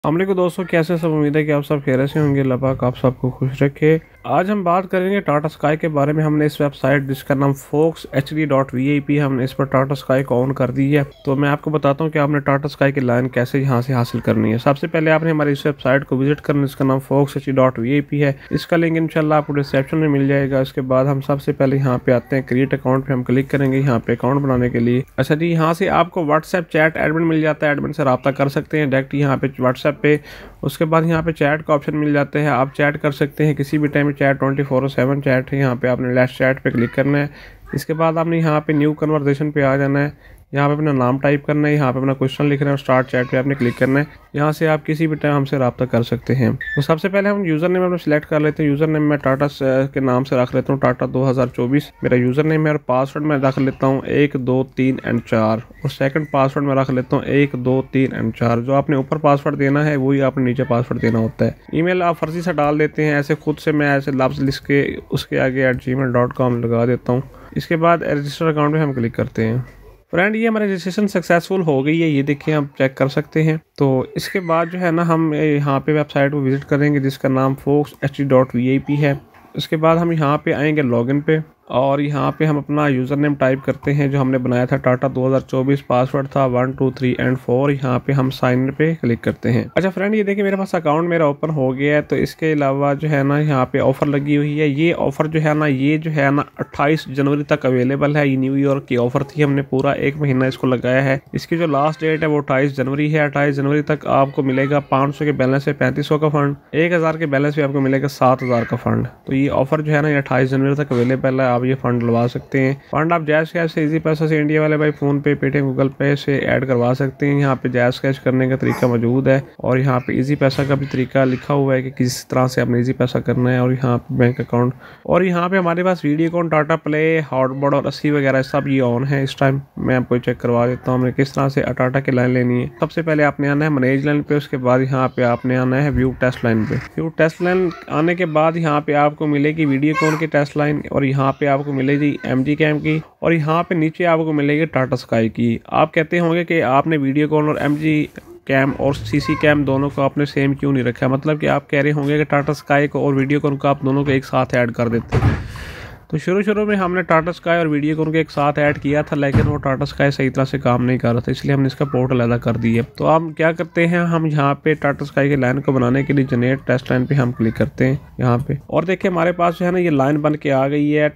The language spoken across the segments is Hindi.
हमले को दोस्तों कैसे सब, उम्मीद है कि आप सब खैरियत से होंगे। अल्लाह पाक आप सबको खुश रखे। आज हम बात करेंगे टाटा स्काई के बारे में। हमने इस वेबसाइट जिसका नाम foxhd.vip, हमने इस पर टाटा स्काई को ऑन कर दी है। तो मैं आपको बताता हूँ कि आपने टाटा स्काई की लाइन कैसे यहाँ से हासिल करनी है। सबसे पहले आपने हमारी इस वेबसाइट को विजिट करना है, इसका नाम foxhd.vip है। इसका लिंक इंशाल्लाह आपको डिस्क्रिप्शन में मिल जाएगा। इसके बाद हम सबसे पहले यहाँ पे आते हैं, क्रिएट अकाउंट पे हम क्लिक करेंगे यहाँ पे अकाउंट बनाने के लिए। अच्छा जी, यहाँ से आपको व्हाट्सएप चैट एडमिन मिल जाता है, एडमिन से रब्ता कर सकते हैं डायरेक्ट यहाँ पे व्हाट्सएप पे। उसके बाद यहाँ पे चैट का ऑप्शन मिल जाते हैं, आप चैट कर सकते हैं किसी भी टाइम। चैट 24/7 चैट है। यहाँ पे आपने लेट्स चैट पे क्लिक करना है। इसके बाद आपने यहाँ पे न्यू कन्वर्सेशन पे आ जाना है। यहाँ पे अपना नाम टाइप करना है, यहाँ पे अपना क्वेश्चन लिखना है और स्टार्ट चैट पे आपने क्लिक करना है। यहाँ से आप किसी भी टाइम हमसे रब्ता कर सकते हैं। तो सबसे पहले हम यूज़र नेम अपना सिलेक्ट कर लेते हैं। यूज़र नेम मैं टाटा के नाम से रख लेता हूँ, टाटा 2024 मेरा यूज़र नेम है। और पासवर्ड मैं रख लेता हूँ 1 2 3 एंड 4 और सेकंड पासवर्ड मैं रख लेता हूँ 1 2 3 एंड 4। जो आपने ऊपर पासवर्ड देना है वही आपने नीचे पासवर्ड देना होता है। ईमेल आप फर्जी से डाल देते हैं, ऐसे खुद से मैं ऐसे लफ्ज़ लिख के उसके आगे @gmail.com लगा देता हूँ। इसके बाद रजिस्टर अकाउंट में हम क्लिक करते हैं। फ्रेंड, ये हमारी रजिस्ट्रेशन सक्सेसफुल हो गई है, ये देखिए आप चेक कर सकते हैं। तो इसके बाद जो है ना, हम यहाँ पे वेबसाइट को विजिट करेंगे जिसका नाम foxhd.vip है। उसके बाद हम यहाँ पे आएंगे लॉगिन पे और यहाँ पे हम अपना यूज़र नेम टाइप करते हैं जो हमने बनाया था, टाटा 2024। पासवर्ड था 1 2 3 एंड 4। यहाँ पे हम साइन इन पे क्लिक करते हैं। अच्छा फ्रेंड, ये देखिए मेरे पास अकाउंट मेरा ओपन हो गया है। तो इसके अलावा जो है ना, यहाँ पे ऑफर लगी हुई है। ये ऑफर जो है ना, ये जो है ना 28 जनवरी तक अवेलेबल है। ये न्यू ईयर की ऑफर थी, हमने पूरा 1 महीना इसको लगाया है। इसकी जो लास्ट डेट है वो 28 जनवरी है। 28 जनवरी तक आपको मिलेगा 500 के बैलेंस से 3500 का फंड, 1000 के बैलेंस पे आपको मिलेगा 7000 का फंड। तो ये ऑफर जो है ना, ये 28 जनवरी तक अवेलेबल है। आप ये फंड डलवा सकते हैं। फंड आप जैस कैश से, इजी पैसा से, इंडिया वाले भाई फोन पे, पेटीएम, गूगल पे से ऐड करवा सकते हैं। यहाँ पे जैस कैश करने का तरीका मौजूद है और यहाँ पे इजी पैसा का भी तरीका लिखा हुआ है कि किस तरह से आपने इजी पैसा करना है। और यहाँ पे बैंक अकाउंट और यहाँ पे हमारे पास वीडियोकॉन, टाटा प्ले, हॉटबॉट और 80 वगैरह सब ये ऑन है इस टाइम। मैं आपको चेक करवा देता हूँ हमने किस तरह से टाटा की लाइन लेनी है। सबसे पहले आपने आना है मैनेज लाइन पे। उसके बाद यहाँ पे आपने आना है व्यू टेस्ट लाइन पे। व्यू टेस्ट लाइन आने के बाद यहाँ पे आपको मिलेगी वीडियोकॉन की टेस्ट लाइन और यहाँ पे आपको मिलेगी MG कैम की और यहाँ पे नीचे आपको मिलेगी टाटा स्काई की। आप कहते होंगे कि आपने वीडियोकॉन और MG कैम और CC कैम दोनों को आपने सेम क्यों नहीं रखा। मतलब कि आप कह रहे होंगे कि टाटा स्काई को और वीडियोकॉन को आप दोनों को एक साथ ऐड कर देते हैं। तो शुरू में हमने टाटा स्काई और वीडियोकॉन को एक साथ ऐड किया था, लेकिन वो टाटा स्काई सही तरह से काम नहीं कर रहा था, इसलिए हमने इसका पोर्ट अलग कर दिया। तो आप क्या करते हैं, हम यहाँ पे टाटा स्काई की लाइन को बनाने के लिए जनरेट टेस्ट लाइन पे हम क्लिक करते हैं यहाँ पे। और देखिए हमारे पास जो है ना, ये लाइन बन के आ गई है,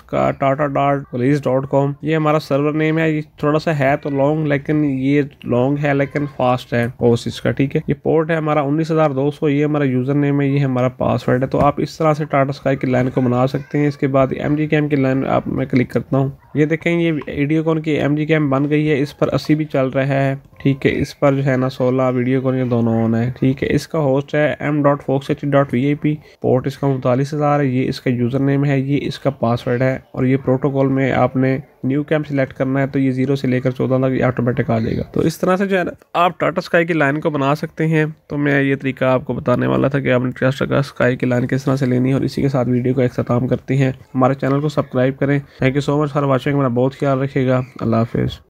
tata.police.com। ये हमारा सर्वर नेम है। ये थोड़ा सा है तो लॉन्ग, लेकिन ये लॉन्ग है लेकिन फास्ट है पोस्ट इसका, ठीक है। ये पोर्ट है हमारा 19200। ये हमारा यूजर नेम है, ये हमारा पासवर्ड है। तो आप इस तरह से टाटा स्काई की लाइन को बना सकते हैं। इसके बाद MG कैम की लाइन आप मैं क्लिक करता हूँ। ये देखें, ये वीडियोकॉन की MG कैम बन गई है। इस पर 80 भी चल रहा है, ठीक है। इस पर जो है ना 16 वीडियोकॉन ये दोनों ऑन है, ठीक है। इसका होस्ट है m.foxhd.vip। पोर्ट इसका 39000 है। ये इसका यूज़र नेम है, ये इसका पासवर्ड है। और ये प्रोटोकॉल में आपने न्यू कैम सिलेक्ट करना है, तो ये 0 से लेकर 14 तक ये ऑटोमेटिक आ जाएगा। तो इस तरह से जो है ना, आप टाटा स्काई की लाइन को बना सकते हैं। तो मैं ये तरीका आपको बताने वाला था कि आपने टाटा स्काई की लाइन किस तरह से लेनी है। और इसी के साथ वीडियो को अख्ताम करते हैं। हमारे चैनल को सब्सक्राइब करें। Thank you so much for watching. मेरा बहुत ख्याल रखिएगा। अल्लाह हाफिज़।